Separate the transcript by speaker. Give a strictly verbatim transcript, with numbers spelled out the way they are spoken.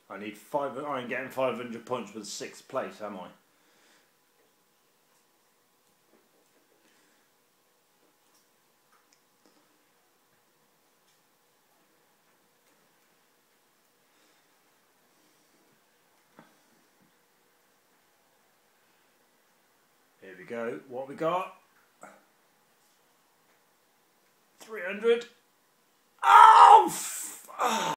Speaker 1: I need five. I ain't getting five hundred points with sixth place, am I? Here we go. What we got? three hundred. Oh!